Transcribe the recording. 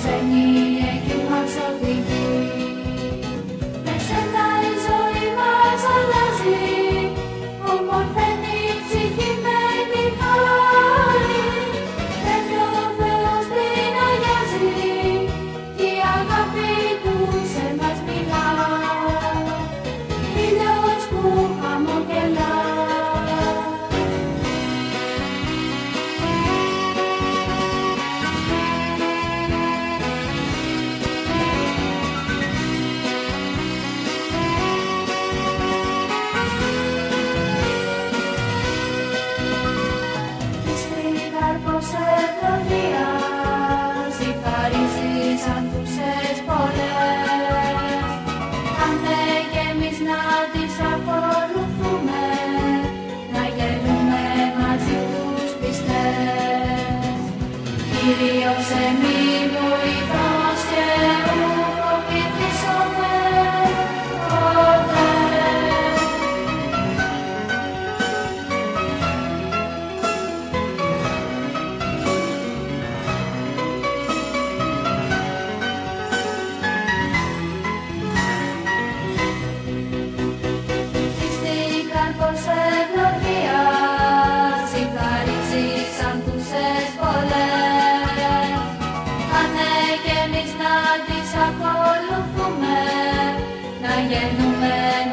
ξένοι εκεί μας οδηγεί. Με σένα η ζωή μας αλλάζει, ομορφαίνει η ψυχή με τη χάρη. Πρέπει ο Θεός την αγιάζει κι η αγάπη του σε μας μιλά. Ήλιος που χαμογελά. Κάρπος ευλογίας, ζυγαρίζεις ανθούσες πολλές. Κάνε κι εμείς να τις ακολουθούμε, να γελούμε μαζί τους πιστές. Κύριος εμεί βοηθός και ούκο πληθυσσόμαι ποτέ. Κάρπος ευλογίας, ζυγαρίζεις ανθούσες πολλές. Κάνε κι εμείς να τις ακολουθούμε, να γεννούμε